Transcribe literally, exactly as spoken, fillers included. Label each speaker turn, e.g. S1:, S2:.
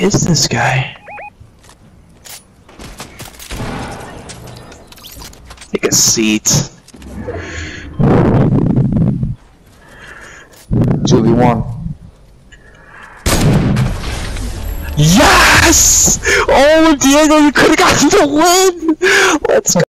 S1: is this guy? Take a seat.
S2: two v one.
S1: Yes! Oh, Diego, you could have gotten the win! Let's go.